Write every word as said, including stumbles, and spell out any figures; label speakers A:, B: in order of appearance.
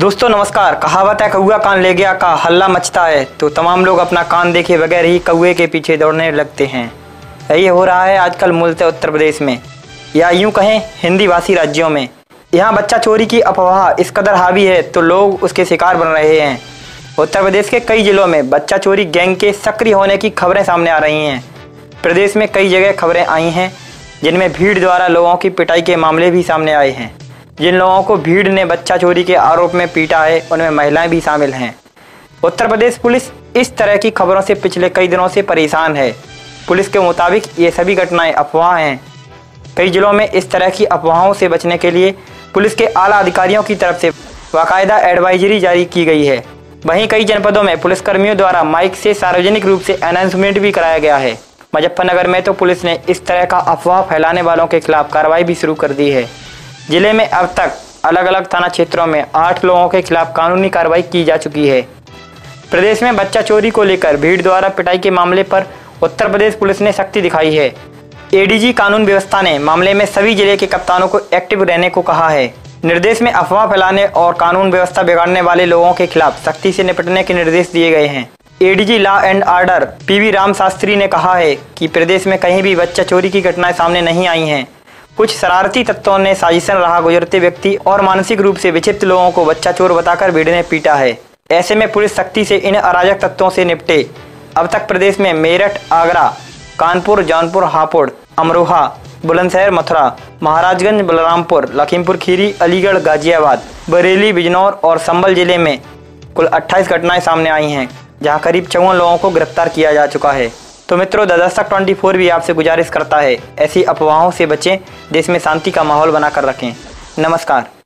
A: दोस्तों नमस्कार। कहावत है कौआ कान ले गया का हल्ला मचता है, तो तमाम लोग अपना कान देखे बगैर ही कौए के पीछे दौड़ने लगते हैं। यही हो रहा है आजकल मूलतः उत्तर प्रदेश में, या यूं कहें हिंदी भाषी राज्यों में। यहाँ बच्चा चोरी की अफवाह इस कदर हावी है तो लोग उसके शिकार बन रहे हैं। उत्तर प्रदेश के कई जिलों में बच्चा चोरी गैंग के सक्रिय होने की खबरें सामने आ रही हैं। प्रदेश में कई जगह खबरें आई हैं जिनमें भीड़ द्वारा लोगों की पिटाई के मामले भी सामने आए हैं। जिन लोगों को भीड़ ने बच्चा चोरी के आरोप में पीटा है उनमें महिलाएं भी शामिल हैं। उत्तर प्रदेश पुलिस इस तरह की खबरों से पिछले कई दिनों से परेशान है। पुलिस के मुताबिक ये सभी घटनाएं अफवाह हैं। कई जिलों में इस तरह की अफवाहों से बचने के लिए पुलिस के आला अधिकारियों की तरफ से बाकायदा एडवाइजरी जारी की गई है। वहीं कई जनपदों में पुलिसकर्मियों द्वारा माइक से सार्वजनिक रूप से अनाउंसमेंट भी कराया गया है। मुजफ्फरनगर में तो पुलिस ने इस तरह का अफवाह फैलाने वालों के खिलाफ कार्रवाई भी शुरू कर दी है। जिले में अब तक अलग अलग थाना क्षेत्रों में आठ लोगों के खिलाफ कानूनी कार्रवाई की जा चुकी है। प्रदेश में बच्चा चोरी को लेकर भीड़ द्वारा पिटाई के मामले पर उत्तर प्रदेश पुलिस ने सख्ती दिखाई है। एडीजी कानून व्यवस्था ने मामले में सभी जिले के कप्तानों को एक्टिव रहने को कहा है। निर्देश में अफवाह फैलाने और कानून व्यवस्था बिगाड़ने वाले लोगों के खिलाफ सख्ती से निपटने के निर्देश दिए गए हैं। ADG law and order PV Ram Shastri ने कहा है कि प्रदेश में कहीं भी बच्चा चोरी की घटनाएं सामने नहीं आई हैं। कुछ शरारती तत्वों ने साजिशन राह गुजरते व्यक्ति और मानसिक रूप से विक्षिप्त लोगों को बच्चा चोर बताकर भीड़ ने पीटा है। ऐसे में पुलिस सख्ती से इन अराजक तत्वों से निपटे। अब तक प्रदेश में मेरठ, आगरा, कानपुर, जौनपुर, हापुड़, अमरोहा, बुलंदशहर, मथुरा, महाराजगंज, बलरामपुर, लखीमपुर खीरी, अलीगढ़, गाजियाबाद, बरेली, बिजनौर और संभल जिले में कुल अट्ठाईस घटनाएं सामने आई हैं, जहां करीब चौवन लोगों को गिरफ्तार किया जा चुका है। तो मित्रों, द दस्तक चौबीस भी आपसे गुजारिश करता है, ऐसी अफवाहों से बचें, देश में शांति का माहौल बनाकर रखें। नमस्कार।